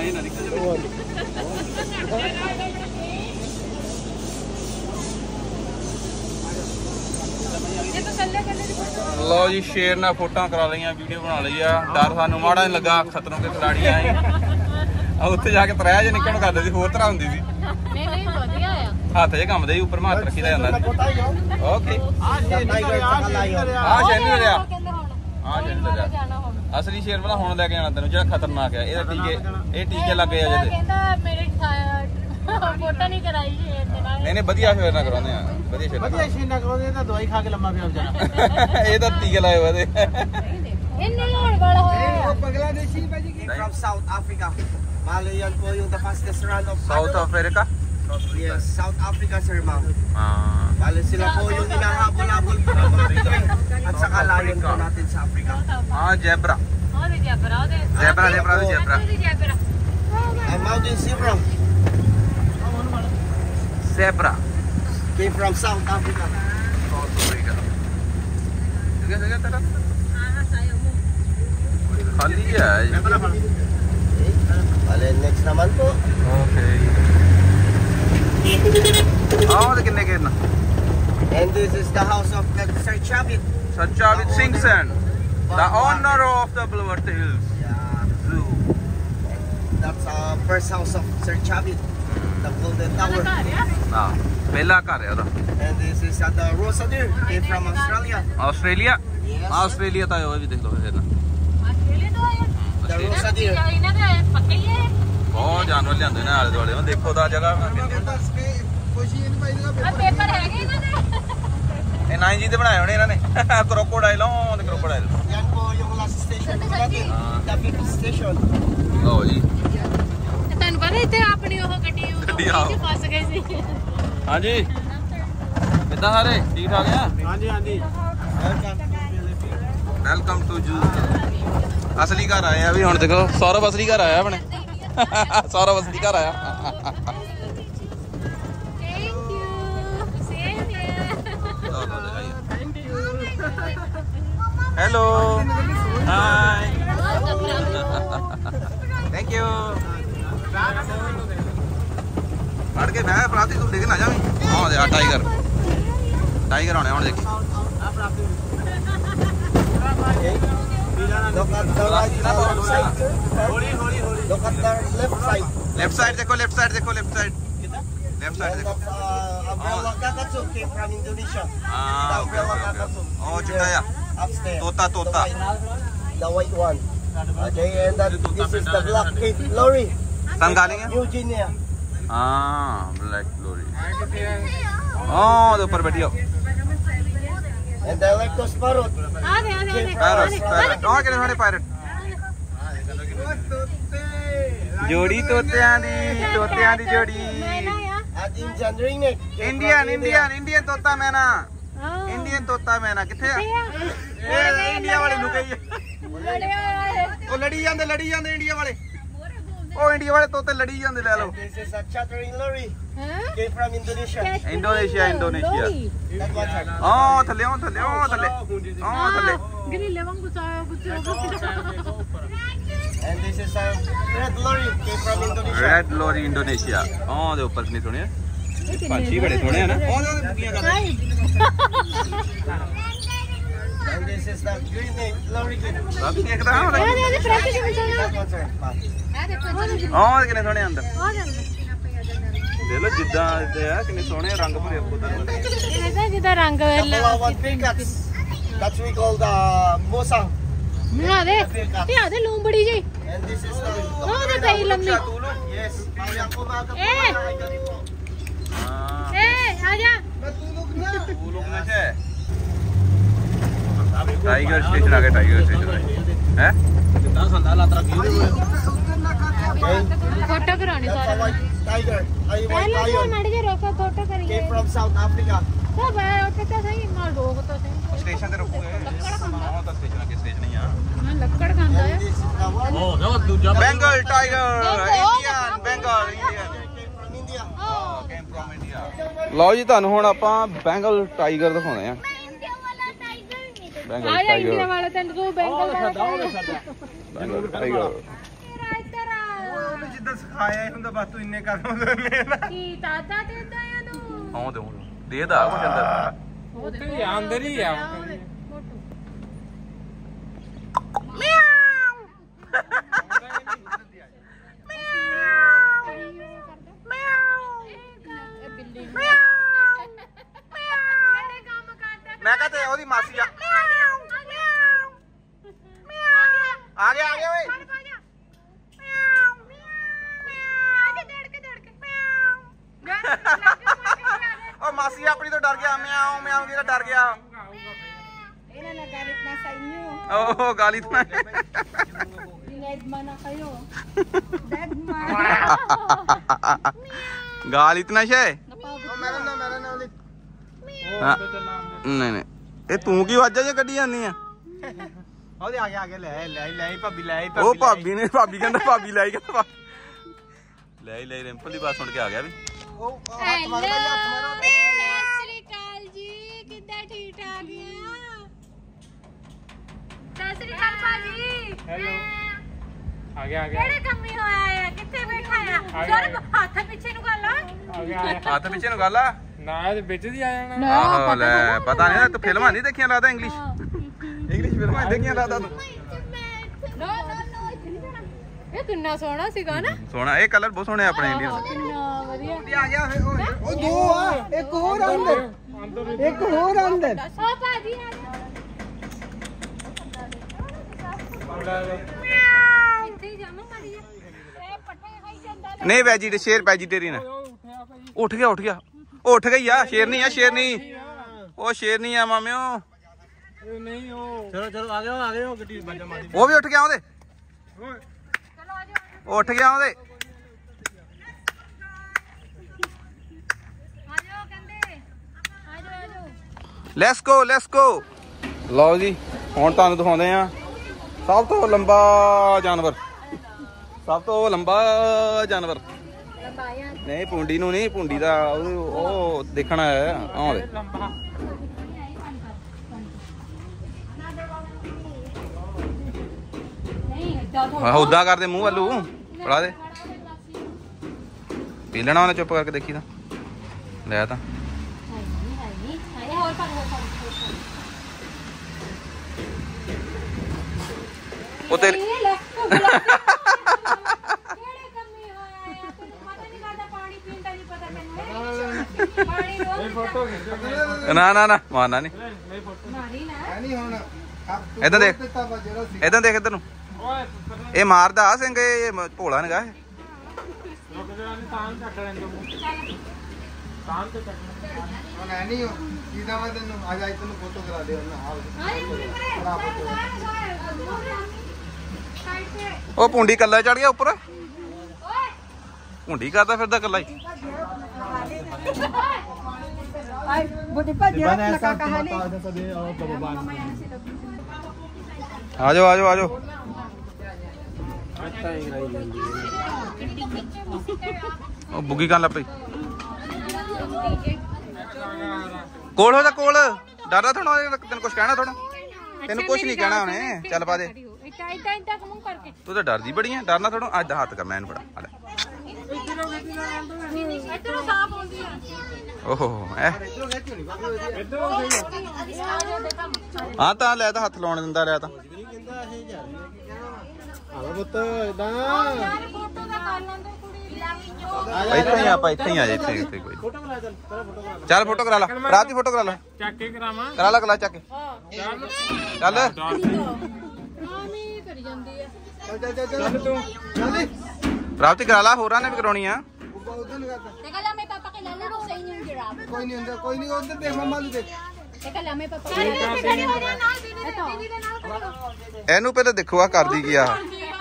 ਲਓ ਜੀ ਸ਼ੇਰ ਨਾਲ ਫੋਟੋਆਂ ਕਰਾ ਲਈਆਂ ਵੀਡੀਓ ਬਣਾ ਲਈ ਆ ਡਰ ਸਾਨੂੰ ਮਾੜਾ ਨਹੀਂ ਲੱਗਾ ਖਤਰੋਂ ਕੇ ਖਿਲਾੜੀ ਆਏ ਆ ਉੱਥੇ ਜਾ ਕੇ ਤਰਿਆ ਜੇ ਨਿਕਲਣ ਕਰਦੇ ਸੀ ਹੋਰ ਤਰ੍ਹਾਂ ਹੁੰਦੀ ਸੀ ਨਹੀਂ ਨਹੀਂ ਵਧੀਆ ਆ ਹੱਥ ਜੇ ਕੰਮ ਦੇ ਉੱਪਰ ਮਾਰ ਰੱਖੀਦਾ ਜਾਂਦਾ ਓਕੇ ਆ ਟਾਈਗਰ ਆ ਸ਼ੈਨੀ ਲਿਆ ਕਹਿੰਦੇ ਹੁਣ ਆ ਸ਼ੈਨੀ ਲਿਆ ਜਾਣਾ ਹੁਣ ਅਸਲੀ ਸ਼ੇਰ ਵਾਲਾ ਹੁਣ ਲੈ ਕੇ ਜਾਣਾ ਤੈਨੂੰ ਜਿਹੜਾ ਖਤਰਨਾਕ ਆ ਇਹਦਾ ਟੀਕੇ ਇਹ ਟੀਕੇ ਲੱਗੇ ਆ ਜਿਹਦੇ ਕਹਿੰਦਾ ਮੇਰੇ ਫੋਟੋ ਨਹੀਂ ਕਰਾਈ ਸ਼ੇਰ ਦੇ ਨਾਲ ਨਹੀਂ ਨਹੀਂ ਵਧੀਆ ਸ਼ੇਰ ਨਾਲ ਕਰਾਉਂਦੇ ਆ ਵਧੀਆ ਸ਼ੇਰ ਵਧੀਆ ਸ਼ੀਨ ਨਾ ਕਰੋ ਇਹ ਤਾਂ ਦਵਾਈ ਖਾ ਕੇ ਲੰਮਾ ਪਿਆ ਜਾਣਾ ਇਹ ਤਾਂ ਟੀਕੇ ਲਾਏ ਹੋਏ ਇਹਦੇ ਇੰਨੇ ਹੋਣ ਵਾਲਾ ਹੋਇਆ Bangladeshi ਭਾਜੀ from South Africa Malayan po yung the fastest run of South Africa yes South Africa sir ma'am ਹਾਂ bale sila po yung hinahabol-habol po ng mga tigre at saka lion po natin sa Africa ਹਾਂ zebra ਉਹਦੇ zebra ਉਹਦੇ zebra zebra ਉਹਦੇ zebra ਉਹਦੇ zebra and mountain zebra zebra came from South Africa South Africa ਠੀਕ ਹੈ ਤੇਰਾ ਖਾਲੀ ਹੈ bale next naman po okay ਆਹ ਕਿੰਨੇ ਕਿੰਨਾ and this is the house of Sir Chavit Sajjavit Singh Sen, the owner of the Bulworth Hills yeah Zoo. that's uh first house of Sir Chavit the Golden Tower ਹਾਂ ਪਹਿਲਾ ਘਰ ਹੈ ਉਹਦਾ and this is at the Rosa Deer came from Australia Australia yes Australia ਤਾਂ ਉਹ ਵੀ ਦੇਖ ਲਓ ਫਿਰ ਆਸਟ੍ਰੇਲੀਆ ਤੋਂ ਆਇਆ the Rosa Deer ਇਹਨਾਂ ਦੇ ਪੱਕੇ ਹੀ ਹੈ ਬਹੁਤ ਜਾਨਵਰ ਲਿਆਂਦੇ ਨੇ ਆਲੇ ਦੁਆਲੇ ਦੇਖੋ ਦਾ ਜਗ੍ਹਾ ਆ ਪੇਪਰ ਹੈਗੇ ਇਹਨਾਂ ਦੇ ਇਹ ਨਾਈ ਜੀ ਦੇ ਬਣਾਏ ਹੋਣੇ ਇਹਨਾਂ ਨੇ ਕ੍ਰੋਕੋਡਾਈਲ ਉਹ ਤੇ crocodile yan po yung last station po natin the fifth station ਲਓ ਜੀ ਤੇ ਤੁਹਾਨੂੰ ਪਤਾ ਇੱਥੇ ਆਪਣੀ ਉਹ ਗੱਡੀ ਗੱਡੀ ਉਹ ਆਹੋ। ਵਿੱਚ ਫਸ ਗਈ ਸੀ ਹਾਂਜੀ ਕਿੱਦਾਂ ਸਾਰੇ ਠੀਕ ਠਾਕ ਆ ਹਾਂਜੀ ਹਾਂਜੀ ਵੈਲਕਮ ਟੂ ਜੂ ਅਸਲੀ ਘਰ ਆਏ ਆ ਵੀ ਹੁਣ ਦੇਖੋ ਸੌਰਵ ਅਸਲੀ ਘਰ ਆਇਆ ਆਪਣੇ ਸੌਰਵ ਅਸਲੀ ਘਰ ਆਇਆ thank you same hello hi thank you ਫੜ ਕੇ ਮੈਂ ਪ੍ਰਾਪਤੀ ਤੂੰ ਡਿੱਗ ਨਾ ਜਾਵੀਂ ਆਹ ਦੇ ਆ ਟਾਈਗਰ ਟਾਈਗਰ ਆਉਣੇ ਹੁਣ ਦੇਖੀ Look at the right left side. Look at the left side. Left side देखो, लेफ्ट साइड देखो, left side, left side And देखो. uh, umbrella kakatsu came from Indonesia. Ah, The okay, umbrella okay, okay. kakatsu. Oh, चिट्टा या. Upstairs. Tota, tota. The white, the white one. Okay, and that, this is the black Cape lorry. संगालेंगे. New Guinea. हाँ, black lory. Oh, the ऊपर बैठी हो. And the Electos parrot. ਆ ਦੇ ਆ ਦੇ ਆ ਦੇ पैरट, पैरट. Oh, कितने सारे पैरट. जोड़ी तोतियां दी, तोतियां दी जोड़ी. At Indian ringneck. Indian, Indian, Indian तोता मैना. इंडियन तोता मैना किथे आ? ए इंडिया वाले लुके ही. ਉਹ ਲੜੀ ਜਾਂਦੇ, ਲੜੀ ਜਾਂਦੇ ਇੰਡੀਆ ਵਾਲੇ. ਉਹ ਇੰਡੀਆ ਵਾਲੇ ਤੋਤੇ ਲੜੀ ਜਾਂਦੇ, ਲੈ ਲਓ. This is a chattering lorry. Came from Indonesia. Indonesia, Indonesia. That one side. ਉਹ ਥੱਲੇ, ਉਹ ਥੱਲੇ, ਉਹ ਥੱਲੇ. ਉਹ ਥੱਲੇ. ਗਰੀਲੇ ਵਾਂਗੂ ਸਾਇਆ ਕੁਝ And this is a red lorry. Came from Indonesia. Red lory Indonesia. ਉਹ ਦੇ ਉੱਪਰ ਨਹੀਂ ਸੁਣਿਆ. ਪੰਛੀ ਬੜੇ ਸੋਹਣੇ ਆ ਨਾ. ਉਹ ਦੇ ਬੁੱਕੀਆਂ ਕਰਦੇ. And this is the green neck lorry. ਸਭ ਦੇਖਦਾ ਹਾਂ. ਇਹਦੇ ਇਹਦੇ ਫਰੈਸ਼ ਕਿਵੇਂ ਚੱਲਣਾ That one side. ਆ ਦੇਖੋ ਜੀ ਉਹ ਕਿੰਨੇ ਸੋਹਣੇ ਅੰਦਰ. ਆ ਜਾਂਦੇ ਦੇ ਲੋ ਜਿੱਦਾਂ ਦੇ ਆ ਕਿੰਨੇ ਸੋਹਣੇ ਰੰਗ ਭਰੇ ਕੁਦਰ. ਇਹਦਾ ਜਿਹਦਾ ਰੰਗ The Palawan peacocks. That we call the mosang. ਨਾ ਦੇ ਤੇ ਆ ਦੇ ਲੂੰਬੜੀ ਜੀ And this is the ਉਹ ਤੇ ਪਈ ਲੰਮੀ yes. Eh. ਏ ਆ ਜਾ टाइगर स्टेशन आ गया, टाइगर स्टेशन है. ਫੋਟੋ ਕਰਾਉਣੀ That's a ਸਾਰਾ white tiger. A white ਪਹਿਲਾਂ ਜੋ lion. ਮੜ ਜੇ ਰੋਕੋ ਫੋਟੋ ਕਰੀਏ Came from South Africa. ਸਭ ਹੈ ਉੱਥੇ ਤਾਂ ਸਹੀ ਨਾਲ ਰੋਕ ਤਾਂ ਸਹੀ स्टेशन ਤੇ ਰੁਕੂਗੇ. ਉਹ ਤਾਂ ਸਟੇਸ਼ਨ ਅੱਗੇ ਸਟੇਸ਼ਨ ਹੀ ਆ. ਮੈਂ ਲੱਕੜ ਖਾਂਦਾ And ਹੈ this is the one. Bengal tiger, Indian Bengal, Indian. Came from India. Came from India. ਲਓ ਜੀ, ਤੁਹਾਨੂੰ ਹੁਣ ਆਪਾਂ ਬੈਂਗਲ ਟਾਈਗਰ ਦਿਖਾਉਂਦੇ ਆ. ਬੈਂਗਲ ਆ ਜਾ ਇੰਡੀਆ ਟਾਈਗਰ, ਵਾਲਾ ਤੈਨੂੰ ਤੂੰ ਬੈਂਗਲ ਵਾਲਾ ਬੈਂਗਲ ਟਾਈਗਰ. ਇੱਧਰ ਆ ਜਿੱਦਾਂ ਸਿਖਾਇਆ ਹੁੰਦਾ ਬਸ ਤੂੰ ਇੰਨੇ ਕਰ ਹੁੰਦੇ ਕੀ ਤਾਤਾ ਦਿੰਦਾ ਆ ਤੂੰ ਆਉਂ ਦੇ ਦੇ ਦਾ ਕੁਝ ਅੰਦਰ. ਉੱਥੇ ਅੰਦਰ ਹੀ ਆ ਮੈਂ ਕਹਤੇ ਉਹਦੀ ਮਾਸੀ ਆ. ਆ ਗਿਆ, ਆ ਗਿਆ ਓਏ. ਉਹ ਮਾਸੀ ਆਪਣੀ ਤੋਂ ਡਰ ਗਿਆ. ਮਿਆਉ ਮਿਆਉ ਕਿਹਦਾ ਡਰ ਗਿਆ. Ina na galit na sa inyo. ਉਹ ਗਾਲੀ ਤਾਂ Dinedma na kayo. Deadma. ਗਾਲ ਇਤਨਾ ਸ਼ੇ. ਉਹ ਮੇਰਾ ਨਾਮ ਮੇਰਾ ਨਾਮ ਲਿਖ ਨਹੀਂ ਨਹੀਂ, ਇਹ ਤੂੰ ਕੀ ਵਾਜਾ ਜੇ ਕੱਢੀ ਜਾਂਦੀ ਆ. ਉਹਦੇ ਆ ਗਿਆ ਆ ਗਿਆ ਲੈ ਲੈ ਲੈ ਭਾਬੀ ਲੈ ਉਹ ਭਾਬੀ ਨੇ, ਭਾਬੀ ਕਹਿੰਦਾ ਭਾਬੀ ਲੈ ਗਿਆ. ਲੈ ਲੈ ਰਿੰਪਲ ਦੀ ਬਾਤ ਸੁਣ ਕੇ ਆ ਗਿਆ ਵੀ. ਉਹ ਹੱਥ ਮਾਰ ਹੱਥ ਮਾਰ ਸਤਿ ਸ੍ਰੀ ਅਕਾਲ ਜੀ, ਕਿੱਦਾਂ ਠੀਕ ਠਾਕ ਆ? ਸਤਿ ਸ੍ਰੀ ਅਕਾਲ ਭਾਜੀ। ਹੈਲੋ ਆ ਗਿਆ ਆ ਗਿਆ ਕਿਹੜੇ ਕੰਮੀ ਹੋਇਆ ਆ? ਕਿੱਥੇ ਬੈਠਾ ਆ? ਸਰ ਹੱਥ ਪਿੱਛੇ ਨੂੰ ਕਰ ਲਾ। ਆ ਗਿਆ ਆ ਗਿਆ। ਹੱਥ ਪਿੱਛੇ ਨੂੰ ਗੱਲ ਆ. ਨਾ ਇਹ ਵਿੱਚ ਦੀ ਆ ਜਾਣਾ ਆਹੋ ਲੈ, ਪਤਾ ਨਹੀਂ ਤੂੰ ਫਿਲਮਾਂ ਨਹੀਂ ਦੇਖੀਆਂ ਲੱਗਦਾ. ਇੰਗਲਿਸ਼ ਇੰਗਲਿਸ਼ ਫਿਲਮਾਂ ਦੇਖੀਆਂ ਲੱਗਦਾ ਤੂੰ. ਨੋ ਨੋ ਨੋ ਇਹ ਕਿੰਨਾ ਸੋਹਣਾ ਸੀਗਾ ਨਾ। ਸੋਹਣਾ, ਇਹ ਕਲਰ ਬਹੁਤ ਸੋਹਣੇ ਆਪਣੇ ਇੰਡੀਅਨ. ਕਿੰਨਾ ਵਧੀਆ। ਆ ਗਿਆ ਉਹ ਦੋ ਆ ਇੱਕ ਹੋਰ ਅੰਦਰ ਇੱਕ ਹੋਰ ਅੰਦਰ ਓ ਭਾਜੀ ਆ ਜਾ। ਇੱਥੇ ਹੀ ਜਾਵਾਂ ਮਾੜੀ ਜਿਹਾ। ਇਹ ਪੱਠੇ ਖਾਈ ਜਾਂਦਾ। ਨਹੀਂ ਵੈਜੀ ਸ਼ੇਰ ਵੈਜੀਟੇਰੀਅਨ ਹੈ. ਉੱਠ ਗਿਆ ਉੱਠ ਗਿਆ ਉੱਠ ਗਈ ਆ. ਸ਼ੇਰ ਨਹੀਂ ਆ, ਸ਼ੇਰ ਨਹੀਂ, ਉਹ ਸ਼ੇਰ ਨਹੀਂ ਆ ਮਾਮਿਓ. ਨਹੀਂ ਉਹ ਚਲੋ ਚਲੋ ਆ ਗਿਆ ਆ ਗਿਆ ਗੱਡੀ ਬਾਜਾ ਮਾਰੀ ਉਹ ਵੀ ਉੱਠ ਗਿਆ ਉਹਦੇ, ਚਲੋ ਆ ਜਾਓ ਉੱਠ ਗਿਆ ਉਹਦੇ. ਆ ਜਾਓ ਕਹਿੰਦੇ ਆ ਜਾਓ ਆ ਜਾਓ। Let's go let's go. ਲਓ ਜੀ, ਹੁਣ ਤੁਹਾਨੂੰ ਦਿਖਾਉਂਦੇ ਆ ਸਭ ਤੋਂ ਲੰਬਾ ਜਾਨਵਰ, ਸਭ ਤੋਂ ਲੰਬਾ ਜਾਨਵਰ। ਨਹੀਂ ਪੁੰਡੀ ਨੂੰ ਨਹੀਂ, ਪੁੰਡੀ ਦਾ ਉਹ ਉਹ ਦੇਖਣ ਆਇਆ ਆਹ ਦੇ। ਆਹ ਉਦਾਂ ਕਰਦੇ ਮੂੰਹ ਵੱਲੂ ਫੜਾ ਦੇ। ਪੀ ਲੈਣਾ ਉਹਨੇ, ਚੁੱਪ ਕਰਕੇ ਦੇਖੀ ਤਾਂ ਲੈ ਤਾਂ। ਉਹ ਤੇਰੀ ਇਹ ਲੈ ਉਹ ਗੁਲਾਬ ਕਿਹੜੇ ਕੰਮੀ ਹੋਇਆ ਆ ਤੈਨੂੰ ਪਤਾ ਨਹੀਂ ਲੱਗਦਾ ਪਾਣੀ ਪੀਣ ਦਾ ਨਹੀਂ ਪਤਾ ਤੈਨੂੰ ਪਾਣੀ ਰੋਜ਼ ਫੋਟੋ ਖਿੱਚੋ ਨਾ ਨਾ ਨਾ ਮਾਰਨਾ ਨਹੀਂ ਮਾਰੀ ਨਾ ਨਹੀਂ ਹੁਣ ਇਦਾਂ ਦੇਖ ਜਿਹੜਾ ਸੀ ਇਦਾਂ ਦੇਖ ਇੱਧਰ ਨੂੰ ਓਏ ਇਹ ਮਾਰਦਾ ਆ ਸਿੰਘ ਇਹ ਮ- ਭੋਲਾ ਨਿਗਾ ਇਹ ਰੁਕ ਜਾ ਨਹੀਂ ਤਾਂ ਚੱਕ ਲੈਣ ਦੋ ਤਾਂ ਤੇ ਚੱਕ ਹੁਣ ਐ ਨਹੀਂ ਸੀਦਾ ਮੈਂ ਤੈਨੂੰ ਆ ਜਾ ਤੈਨੂੰ ਫੋਟੋ ਕਰਾ ਦੇ ਉਹਨਾਂ ਆ ਉਹ ਪੁੰਡੀ ਕੱਲਾ ਚੜ ਗਿਆ ਉੱਪਰ ਪੁੰਡੀ ਕਰਦਾ ਫਿਰਦਾ ਕੱਲਾ ਹੀ Ay, buti pa, di ako nakakahali. ਆ ਜਾਓ ਆ ਜਾਓ ਆ ਜਾਓ ਉਹ ਬੁੱਗੀ ਕਰਨ ਲੱਗ ਪਈ ਕੋਲ ਹੋ ਜਾ ਕੋਲ ਡਰਦਾ ਥੋੜਾ ਤੈਨੂੰ ਕੁਝ ਕਹਿਣਾ ਥੋੜਾ ਤੈਨੂੰ ਕੁਝ ਨਹੀਂ ਕਹਿਣਾ ਉਹਨੇ ਚੱਲ ਪਾ ਦੇ ਇੱਟਾ ਇੱਟਾ ਇੱਟਾ ਮੂੰਹ ਕਰਕੇ ਤੂੰ ਤਾਂ ਡਰਦੀ ਬੜੀ ਆ ਡਰਨਾ ਥੋੜਾ ਅੱਜ ਦਾ ਹੱਥ ਕਰ ਮੈਂ ਇਹਨੂੰ ਫੜਾ ਆ ਲੈ ਇੱਧਰੋਂ ਸਾਫ ਹੁੰਦੀ ਆ ਓਹੋ ਐ ਹਾਂ ਤਾਂ ਲੈ ਤਾਂ ਹੱਥ ਲਾਉਣ ਦਿੰਦਾ ਰਿਹਾ ਤਾਂ ਆਵਾ ਪੁੱਤ ਇਦਾਂ ਯਾਰ ਫੋਟੋ ਦਾ ਕਰ ਲੈਂਦੇ ਕੁੜੀ ਇੱਥੇ ਹੀ ਆਪਾਂ ਇੱਥੇ ਹੀ ਆ ਜਾ ਇੱਥੇ ਇੱਥੇ ਕੋਈ ਫੋਟੋ ਬਣਾ ਚੱਲ ਤੇਰਾ ਫੋਟੋ ਬਣਾ ਚੱਲ ਫੋਟੋ ਕਰਾ ਲਾ ਰਾਤ ਦੀ ਫੋਟੋ ਕਰਾ ਲਾ ਚੱਕ ਕੇ ਕਰਾਵਾਂ ਕਰਾ ਲਾ ਕਰਾ ਚੱਕ ਕੇ ਚੱਲ ਚੱਲ ਆਮੀ ਕਰੀ ਜਾਂਦੀ ਆ ਚੱਲ ਚੱਲ ਚੱਲ ਤੂੰ ਚੱਲ ਪ੍ਰਾਪਤੀ ਕਰਾ ਲਾ ਹੋਰਾਂ ਨੇ ਵੀ ਕਰਾਉਣੀ ਆ ਉਧਰ ਨੂੰ ਕਰਦਾ Teka lang, may papakilala ko sa inyong giraffe. ਕੋਈ ਨਹੀਂ ਹੁੰਦਾ ਕੋਈ ਨਹੀਂ ਉਧਰ ਦੇਖ ਮਮਾ ਨੂੰ ਦੇਖ Teka lang, may papakilala ko. Ito. ਇਹਨੂੰ ਪਹਿਲਾਂ ਦੇਖੋ ਆ ਕਰਦੀ ਕੀ ਆ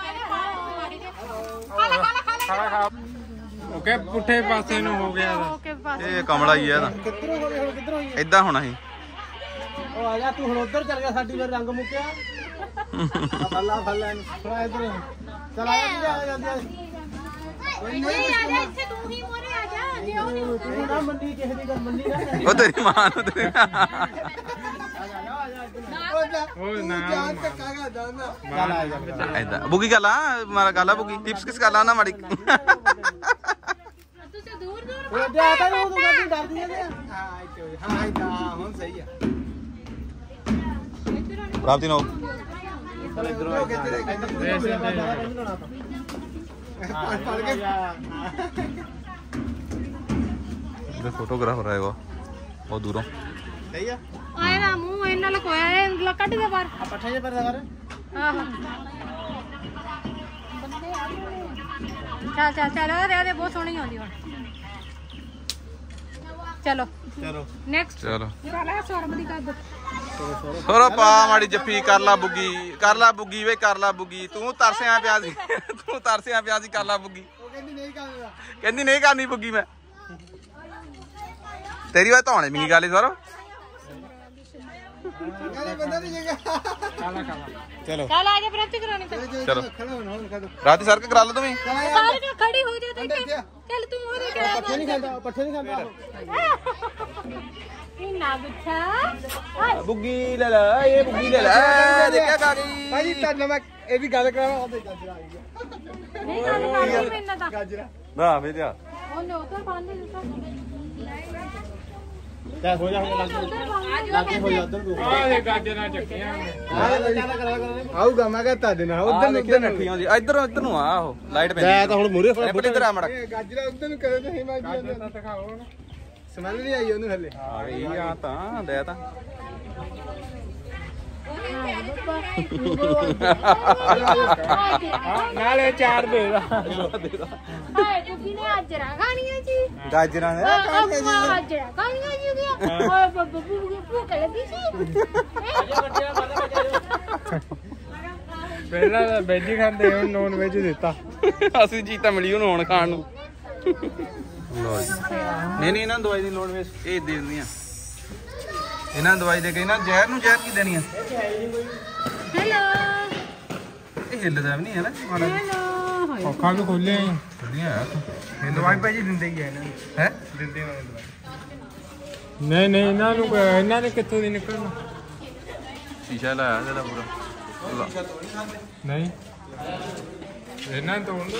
ਖੜਾ ਖਾ ਓਕੇ ਪੁੱਠੇ ਪਾਸੇ ਨੂੰ ਹੋ ਗਿਆ ਇਹਦਾ। ਇਹ ਕਮਲਾ ਹੀ ਆ ਇਹਦਾ ਕਿੱਧਰੋਂ ਹੋ ਗਏ ਹੁਣ ਕਿੱਧਰੋਂ ਹੋਈ ਏਦਾਂ ਹੋਣਾ ਸੀ ਉਹ ਆ ਜਾ ਤੂੰ ਹੁਣ ਉਧਰ ਚੱਲ ਗਿਆ ਸਾਡੀ ਫਿਰ ਰੰਗ ਮੁੱਕਿਆ ਫੱਲਾ ਫੱਲਾ ਇਹਨੂੰ ਥੋੜਾ ਇਧਰ ਚਲ ਆ ਜਾ ਜਲਦੀ ਆ ਕੋਈ ਨਹੀਂ ਇੱਥੇ ਤੂੰ ਹੀ ਮੋਰੇ ਆ ਜਾ ਜੇ ਉਹ ਨਹੀਂ ਤੂੰ ਨਾ ਮੰਡੀ ਕਿਸੇ ਦੀ ਗੱਲ ਮੰਡੀ ਨਾ ਉਹ ਤੇਰੀ ਮਾਂ ਨੂੰ ਤੇਰੀ ਓਏ ਨਾ ਜਾਨ ਤੇ ਕਾਗਾ ਜਾਨਾ ਚੱਲ ਆ ਜਾ ਏਦਾਂ ਬੁੱਗੀ ਗੱਲ ਆ ਮਾਰਾ ਗੱਲ ਆ ਬੁੱਗੀ ਟਿਪਸ ਕਿਸ ਗੱਲ ਆ ਨਾ ਮਾੜੀ ਤੁਸੀਂ ਦੂਰ ਦੂਰ ਉਹ ਜਾ ਤਾਂ ਉਹ ਤੂੰ ਗੱਡੀ ਡਰਦੀ ਹੈ ਹਾਂ ਇੱਥੇ ਹਾਂ ਇੱਥੇ ਹੁਣ ਸਹੀ ਆ ਪ੍ਰਾਪਤੀ ਨੂੰ ਚਲ ਇਧਰੋਂ ਹੋ ਕੇ ਤੇਰੇ ਇੱਧਰ ਪੜ ਕੇ ਇਹ ਫੋਟੋਗ੍ਰਾਫਰ ਆਏਗਾ ਬਹੁਤ ਦੂਰੋਂ ਸਹੀ ਆ ਆਏ ਨਾ ਮੂੰਹ ਇਹਨਾਂ ਲਕੋਇਆ ਇਹ ਕੱਢ ਦੇ ਬਾਹਰ ਆ ਪੱਠੇ ਜੇ ਪਰ ਕਰ ਆਹੋ ਚੱਲ ਚੱਲ ਚੱਲ ਉਹਦੇ ਉਹਦੇ ਬਹੁਤ ਸੋਹਣੀ ਆਉਂਦੀ ਹੁਣ ਚਲੋ ਚਲੋ ਨੈਕਸਟ ਚਲੋ ਚਲਾ ਸੌਰਵ ਦੀ ਕਰ ਦੋ ਹੋਰ ਪਾ ਮਾੜੀ ਜੱਫੀ ਕਰ ਲਾ ਬੁੱਗੀ ਕਰ ਲਾ ਬੁੱਗੀ ਵੇ ਕਰ ਲਾ ਬੁੱਗੀ ਤੂੰ ਤਰਸਿਆ ਪਿਆ ਸੀ ਤੂੰ ਤਰਸਿਆ ਪਿਆ ਸੀ ਕਰ ਲਾ ਬੁੱਗੀ ਉਹ ਕਹਿੰਦੀ ਨਹੀਂ ਕਰਦਾ ਕਹਿੰਦੀ ਨਹੀਂ ਕਰਨੀ ਬੁੱਗੀ ਮੈਂ ਤੇਰੀ ਵਾਰ ਧੌਣੇ ਮਿੰਗੀ ਗੱਲ ਸਰ ਕਹਿੰਦੀ ਬੰਦਾ ਨਹੀਂ ਜਗਾ ਕਾਲਾ ਕਾਲਾ ਚਲੋ ਚੱਲ ਆ ਜਾ ਪ੍ਰਾਪਤੀ ਕਰਾਉਣੀ ਤੇ ਚਲੋ ਖੜਾ ਹੋਣਾ ਹੁਣ ਕਦੋਂ ਰਾਤੀ ਸਰ ਕੇ ਕਰਾ ਲਾ ਤੂੰ ਵੀ ਸਾਰੇ ਨਾਲ ਖੜੀ ਹੋ ਜਾ ਤੇ ਇੱਥੇ। ਚੱਲ ਤੂੰ ਉਹਦੇ ਕਿਹੜਾ ਪੱਠੇ ਨਹੀਂ ਖਾਂਦਾ ਪੱਠੇ ਨਹੀਂ ਖਾਂਦਾ ਇਹ ਨਾ ਗੁੱਛਾ ਬੁੱਗੀ ਲੈ ਲੈ ਇਹ ਬੁੱਗੀ ਲੈ ਲੈ ਦੇਖਿਆ ਕਾ ਗਈ ਭਾਜੀ ਤੁਹਾਨੂੰ ਮੈਂ ਇਹ ਵੀ ਗੱਲ ਕਰਾਵਾਂ ਉਹਦੇ ਗਾਜਰਾ ਆ ਗਿਆ ਨਹੀਂ ਗੱਲ ਕਰਦੀ ਮੈਂ ਇਹਨਾਂ ਦਾ ਗਾਜਰਾ ਨਾ ਵੇ ਜਾ ਉਹਨੇ ਉਧਰ ਬੰਨ ਦੇ ਦਿੱਤਾ ਚੱਲ ਹੋ ਜਾ ਹੋ ਜਾ ਲੱਗੇ ਹੋ ਜਾ ਉਧਰ ਨੂੰ ਓਏ ਗਾਜਰਾਂ ਚੱਕੀਆਂ ਨੇ ਆਊਗਾ ਮੈਂ ਕਹਤਾ ਤੁਹਾਡੇ ਨਾਲ ਉਧਰ ਉਧਰ ਇੱਧਰ ਰੱਖੀ ਹੁੰਦੀ ਇਧਰੋਂ ਇੱਧਰ ਨੂੰ ਆ ਉਹ ਲਾਈਟ ਪੈਂਦੀ ਮੈਂ ਤਾਂ ਹੁਣ ਮੂਰੇ ਫੜ ਇੱਧਰ ਆ ਮੜਾ ਗਾਜਰਾ ਉਧਰ ਨੂੰ ਕਰੇ ਤੇ ਮੈਂ ਜੀ ਤਾਂ ਦਿਖਾਓ ਨਾ ਸਮਝ ਨਹੀਂ ਆਈ ਉਹਨੂੰ ਹਲੇ ਆ ਗਈ ਆ ਤਾਂ ਦੇ ਤਾਂ ਨਾਲੇ ਚਾਰ ਦੇ ਦਾ ਹਾਏ ਬੁੱਗੀ ਨੇ ਅੱਜ ਰਾ ਖਾਣੀਆਂ ਜੀ ਗਾਜਰਾਂ ਨੇ ਅੱਛਾ ਅੱਜ ਰਾ ਖਾਣੀਆਂ ਜੀ ਗਿਆ ਹਾਏ ਬੱਬੂ ਬੁੱਗੀ ਭੁੱਖ ਲੱਗੀ ਸੀ ਪਹਿਲਾਂ ਤਾਂ ਵੈਜ ਹੀ ਖਾਂਦੇ ਹੁਣ ਨੌਨ ਵੈਜ ਦਿੱਤਾ ਅਸੀਂ ਚੀਜ਼ ਤਾਂ ਮਿਲੀ ਉਹਨੂੰ ਹੁਣ ਖਾਣ ਨੂੰ ਨਹੀਂ ਨਹੀਂ ਇਹਨਾਂ ਨੂੰ ਦਵਾਈ ਦੀ ਲੋੜ ਵੇ ਇਹ ਦੇ ਦਿੰਦੀਆਂ ਇਹਨਾਂ ਨੂੰ ਦਵਾਈ ਦੇ ਕੇ ਇਹਨਾਂ ਜ਼ਹਿਰ ਨੂੰ ਜ਼ਹਿਰ ਕੀ ਦੇਣੀ ਆ ਹੈਲੋ ਇਹ ਹਿੱਲਦਾ ਵੀ ਨਹੀਂ ਹੈ ਨਾ ਮਾੜਾ ਹੈਲੋ ਅੱਖਾਂ ਵੀ ਖੋਲੇ ਆਂ ਵਧੀਆ ਦਵਾਈ ਭਾਜੀ ਦਿੰਦੇ ਹੀ ਆ ਇਹਨਾਂ ਨੂੰ ਹੈ ਦਿੰਦੇ ਉਹਨਾਂ ਨੂੰ ਦਵਾਈ ਨਹੀਂ ਨਹੀਂ ਇਹਨਾਂ ਨੂੰ ਇਹਨਾਂ ਨੇ ਕਿੱਥੋਂ ਦੀ ਨਿਕਲਣਾ ਸ਼ੀਸ਼ਾ ਲਾਇਆ ਇਹਦਾ ਪੂਰਾ ਨਹੀਂ ਇਹਨਾਂ ਤੋਂ ਉਹਨੂੰ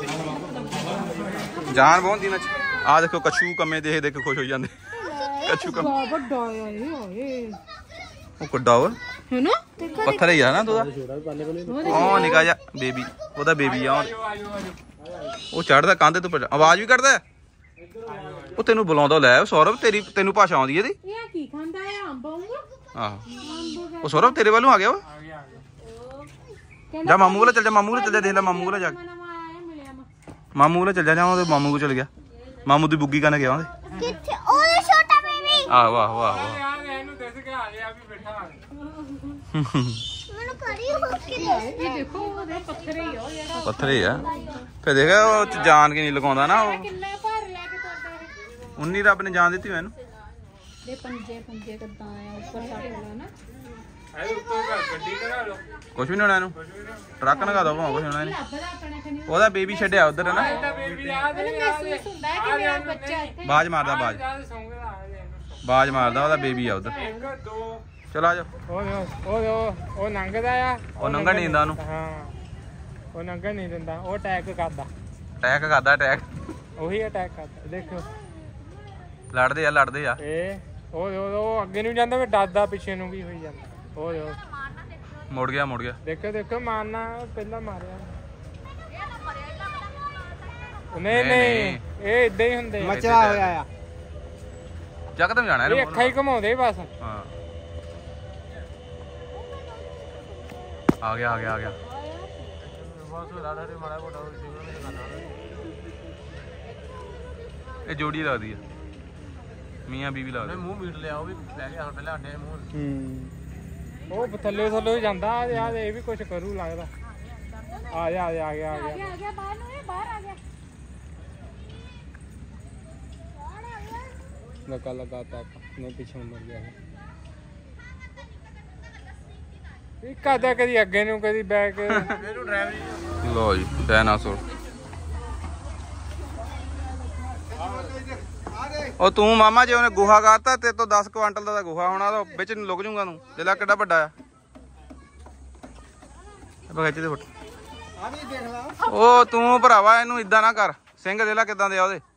ਜਾਨ ਬਹੁਤ ਦਿਨਾਂ ਚ ਆ ਦੇਖੋ ਕਛੂ ਕੰਮੇ ਦੇਖ ਦੇਖ ਖੁਸ਼ ਹੋ ਜਾਂਦੇ ਕਛੂ ਕੰਮ ਵੱਡਾ ਆਇਆ ਇਹ ਉਹ ਕੱਡਾ ਓਏ ਹੈਨਾ ਪੱਥਰ ਹੀ ਆ ਨਾ ਤੂੰ ਉਹ ਨਿਕਾ ਜਾ ਬੇਬੀ ਉਹਦਾ ਬੇਬੀ ਆ ਉਹ ਚੜਦਾ ਕੰਧ ਤੋਂ ਆਵਾਜ਼ ਵੀ ਕੱਢਦਾ ਉਹ ਤੈਨੂੰ ਬੁਲਾਉਂਦਾ ਲੈ ਸੌਰਵ ਤੇਰੀ ਤੈਨੂੰ ਭਾਸ਼ਾ ਆਉਂਦੀ ਇਹਦੀ ਇਹ ਕੀ ਖਾਂਦਾ ਹੈ ਅੰਬ ਆਉਂਗਾ ਆਹੋ ਉਹ ਸੌਰਵ ਤੇਰੇ ਵੱਲੋਂ ਆ ਗਿਆ ਵਾ ਜਾ ਮਾਮੂ ਕੋਲ ਚੱਲ ਜਾ ਮਾਮੂ ਕੋਲ ਚੱਲ ਜਾ ਦੇਖ ਲੈ ਮਾਮੂ ਕੋਲ ਜਾ ਮਾਮੂ ਕੋਲ ਚੱਲ ਜਾ ਉਹਦੇ ਮਾਮੂ ਕੋਲ ਚੱਲ ਗਿਆ ਮਾਮੂ ਦੀ ਬੁੱਗੀ ਕਰਨ ਗਿਆ ਉਹਦੇ ਕਿੱਥੇ ਉਹ ਛੋਟਾ ਬੇਬੀ ਆਹ ਵਾਹ ਵਾਹ ਵਾਹ ਯਾਰ ਇਹਨੂੰ ਦੱਸ ਕੇ ਆ ਗਿਆ ਵੀ ਬੈਠਾ ਮੈਨੂੰ ਕਰੀ ਹੋ ਕੇ ਇਹ ਦੇਖੋ ਉਹਦੇ ਪੱਥਰ ਹੀ ਆ ਜਿਹੜਾ ਪੱਥਰ ਹੀ ਆ ਫੇ ਦੇਖ ਉਹ ਚ ਜਾਨ ਕੇ ਨਹੀਂ ਲਗਾਉਂਦਾ ਨਾ ਉਹ ਕਿੰਨਾ ਭਾਰ ਲੈ ਕੇ ਤੁਰਦਾ ਹੈ ਉਨੀ ਰੱਬ ਨੇ ਜਾਨ ਦਿੱਤੀ ਮੈਨੂੰ ਦੇ ਪੰਜੇ ਪੰਜੇ ਕਿੱਦਾਂ ਆ ਉੱਪਰ ਛੱਡ ਲੈਣਾ ਨਾ ਆਏ ਉੱਤੋਂ ਗੱਡੀ ਕਰਾ ਲੋ ਕੁਛ ਵੀ ਨਹੀਂ ਹੋਣਾ ਇਹਨੂੰ ਟਰੱਕ ਨਗਾ ਦੋ ਭਾਵੇਂ ਕੁਛ ਹੋਣਾ ਇਹਨੂੰ ਲੱਭਦਾ ਆਪਣੇ ਕਨੀ ਉਹਦਾ ਬੇਬੀ ਛੱਡਿਆ ਉਧਰ ਹੈ ਨਾ ਤਾਂ ਬੇਬੀ ਆ ਦੇ ਮਹਿਸੂਸ ਹੁੰਦਾ ਹੈ ਕਿ ਮੇਰਾ ਬੱਚਾ ਇੱਥੇ ਬਾਜ ਮਾਰਦਾ ਬਾਜ ਆ ਸੌਂਗਦਾ ਆ ਜਾ ਇਹਨੂੰ ਬਾਜ ਮਾਰਦਾ ਉਹਦਾ ਬੇਬੀ ਆ ਉਧਰ ਇੱਕ ਦੋ ਚਲ ਆ ਜਾ ਉਹ ਉਹ ਉਹ ਉਹ ਨੰਗਦਾ ਆ ਉਹ ਨੰਗਾ ਨਹੀਂ ਦਿੰਦਾ ਉਹਨੂੰ ਹਾਂ ਉਹ ਨੰਗਾ ਨਹੀਂ ਦਿੰਦਾ ਉਹ ਅਟੈਕ ਕਰਦਾ ਅਟੈਕ ਕਰਦਾ ਅਟੈਕ ਉਹੀ ਅਟੈਕ ਕਰਦਾ ਦੇਖੋ ਲੜਦੇ ਆ ਲੜਦੇ ਆ ਇਹ ਉਹ ਉਹ ਉਹ ਅੱਗੇ ਨੂੰ ਜਾਂਦਾ ਵੀ ਡਰਦਾ ਪਿੱਛੇ ਨੂੰ ਵੀ ਹੋਈ ਜਾਂਦਾ ਉਹ ਉਹ ਮੁੜ ਗਿਆ ਮੁੜ ਗਿਆ ਦੇਖੋ ਦੇਖੋ ਮਾਰਨਾ ਪਹਿਲਾਂ ਮਾਰਿਆ ਨਹੀਂ ਨਹੀਂ ਇਹ ਇਦਾਂ ਹੀ ਹੁੰਦੇ ਆ। ਮਚਰਾ ਹੋਇਆ ਆ ਜਕਦਮ ਜਾਣਾ ਇਹ ਇਹਨੇ ਅੱਖਾਂ ਹੀ ਘਮਾਉਂਦੇ ਬਸ ਹਾਂ ਆ ਗਿਆ ਆ ਗਿਆ ਆ ਗਿਆ ਇਹ ਜੋੜੀ ਲੱਗਦੀ ਆ ਮੀਆਂ ਬੀਵੀ ਲੱਗਦੀ ਮੂੰਹ ਮੀਟ ਲਿਆ ਉਹ ਵੀ ਲੈ ਗਿਆ ਪਹਿਲਾਂ ਆਂਡੇ ਮੂੰਹ ਹੂੰ ਉਹ ਥੱਲੇ ਥੱਲੇ ਜਾਂਦਾ ਆ ਯਾਰ ਇਹ ਵੀ ਕੁਝ ਕਰੂ ਲੱਗਦਾ ਆ ਜਾ ਆ ਜਾ ਆ ਗਿਆ ਆ ਗਿਆ ਆ ਗਿਆ ਬਾਹਰ ਨੂੰ ਇਹ ਬਾਹਰ ਆ ਗਿਆ ਲਗਾ ਲਗਾ ਤਾ ਨੇ ਪਿੱਛੇ ਮਰ ਗਿਆ ਇਹ ਕਦਾ ਕਦੀ ਅੱਗੇ ਨੂੰ ਕਦੀ ਬੈਕ ਇਹਨੂੰ ਡਰਾਈਵਰੀ ਲੋ ਜੀ ਡਾਇਨਾਸੌਰ ਉਹ ਤੂੰ ਮਾਮਾ ਜੇ ਉਹਨੇ ਗੁਹਾ ਕਰਤਾ ਤੇ ਤੋਂ ਦਸ ਕੁਆਂਟਲ ਦਾ ਗੁਹਾ ਹੋਣਾ ਤਾਂ ਵਿੱਚ ਨੂੰ ਲੁਕ ਜੂਗਾ ਤੂੰ ਤੇ ਲਾ ਕਿੱਡਾ ਵੱਡਾ ਆ ਬਗਾਚੇ ਦੇ ਫੁੱਟ ਆ ਵੀ ਦੇਖ ਲਾ ਉਹ ਤੂੰ ਭਰਾਵਾ ਇਹਨੂੰ ਇਦਾਂ ਨਾ ਕਰ ਸਿੰਘ ਦੇ ਲਾ ਕਿਦਾਂ ਦੇ ਆ ਉਹਦੇ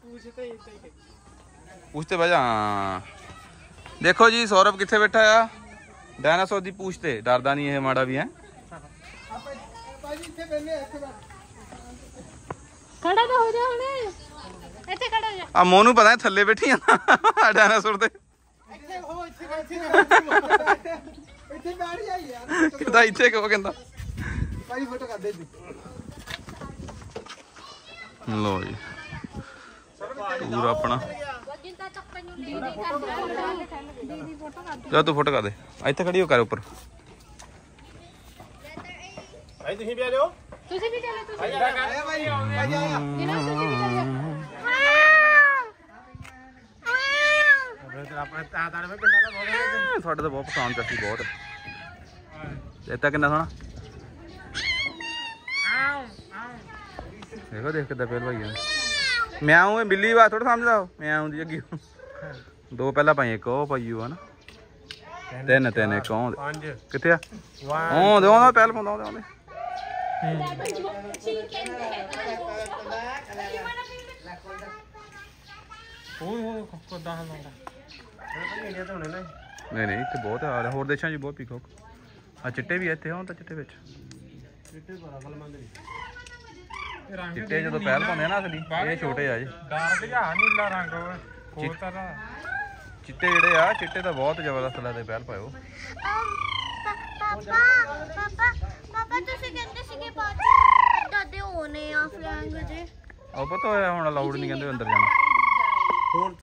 ਪੂਛ ਤੇ ਬਹਿ ਜਾ ਦੇਖੋ ਜੀ ਸੌਰਵ ਕਿੱਥੇ ਬੈਠਾ ਆ ਡਾਇਨਾਸੌਰ ਦੀ ਪੂਛ ਤੇ ਡਰਦਾ ਨਹੀਂ ਇਹ ਮਾੜਾ ਵੀ ਹੈ ਭਾਈ ਇੱਥੇ ਬੈਠੇ ਇੱਥੇ ਬੈਠ ਖੜਾ ਤਾਂ ਹੋ ਜਾ ਹੁਣ ਇੱਥੇ ਖੜਾ ਹੋ ਜਾ ਆ ਮੋਨੂੰ ਪਤਾ ਥੱਲੇ ਬੈਠੀ ਆ ਡਾਇਨਾਸੌਰ ਤੇ ਇੱਥੇ ਉਹ ਇੱਥੇ ਇੱਥੇ ਇੱਥੇ ਬੈਠ ਜਾ ਯਾਰ ਕਿਦਾਂ ਇੱਥੇ ਕਿਉਂ ਕਹਿੰਦਾ ਭਾਈ ਫੋਟੋ ਕਰ ਦੇ ਜੀ ਲੋ ਜੀ ਪੂਰਾ ਆਪਣਾ ਜਾ ਤੂੰ ਫੋਟੋ ਕਰ ਦੇ ਇੱਥੇ ਖੜੀ ਹੋ ਕਰ ਉੱਪਰ ਭਾਈ ਤੁਸੀਂ ਵੀ ਆ ਜਾਓ ਤੁਸੀਂ ਵੀ ਚੱਲੇ ਤੁਸੀਂ ਆਇਆ ਭਾਈ ਆਇਆ ਇਹਨਾਂ ਤੁਸੀਂ ਵੀ ਚੱਲੇ ਆਪਣੇ ਤਾਂ ਤਾਂ ਮੈਂ ਪਿੰਡਾਂ ਦਾ ਬਹੁਤ ਤੁਹਾਡੇ ਤਾਂ ਬਹੁਤ ਪਸੰਦ ਚੱਕੀ ਬਹੁਤ ਇੱਥੇ ਕਿੰਨਾ ਸੋਹਣਾ ਦੇਖੋ ਦੇਖ ਕਿੱਦਾਂ ਪਹਿਲ ਭਾਈ ਮਿਆਉਂ ਇਹ ਬਿੱਲੀ ਵਾ ਥੋੜਾ ਸਮਝਦਾ ਉਹ ਮਿਆਉਂ ਦੀ ਅੱਗੀ ਦੋ ਪਹਿਲਾਂ ਪਾਈ ਇੱਕ ਉਹ ਪਾਈ ਉਹ ਹਨਾ ਤਿੰਨ ਤਿੰਨ ਇੱਕ ਉਹ ਪੰਜ ਕਿੱਥੇ ਆ ਉਹ ਦੇ ਉਹਦਾ ਪਹਿਲ ਪਾਉਂਦਾ ਉਹਦੇ ਉਹ ਕੋਦਾ ਹੁੰਦਾ ਇੰਡੀਆ ਤੋਂ ਹੋਣੇ ਨਾ ਨਹੀਂ ਨਹੀਂ ਇੱਥੇ ਬਹੁਤ ਆ ਹੋਰ ਦੇਸ਼ਾਂ 'ਚ ਬਹੁਤ ਪੀਕੌਕ ਆ ਚਿੱਟੇ ਵੀ ਇੱਥੇ ਹੁਣ ਤਾਂ ਚਿੱਟੇ ਵਿੱਚ ਚਿੱਟੇ ਬੜਾ ਫਲਮੰਦ ਨਹੀਂ ਚਿੱਟੇ ਜਦੋਂ ਪਹਿਲ ਪਾਉਂਦੇ ਆ ਨਾ ਅਸਲੀ ਇਹ ਛੋਟੇ ਆ ਜੀ ਡਾਰਕ ਜਿਹਾ ਨੀਲਾ ਰੰਗ ਹੋਰ ਤਰ੍ਹਾਂ ਚਿੱਟੇ ਜਿਹੜੇ ਆ ਚਿੱਟੇ ਤਾਂ ਬਹੁਤ ਜ਼ਬਰਦਸਤ ਲੱਗਦੇ ਪਹਿਲ ਪਾਇਓ ਪਾਪਾ ਪਾਪਾ ਪਾਪਾ ਤੁਸੀਂ ਕਹਿੰਦੇ ਸੀ ਕਿ ਬਾਅਦ ਦਾਦੇ ਹੋਣੇ ਆ ਫਲੈਂਗ ਜੇ ਉਹ ਪਤਾ ਹੋਇਆ ਹੁਣ ਅਲਾਉਡ ਨਹੀਂ ਕਹਿੰਦੇ ਅੰਦਰ ਜਾਣਾ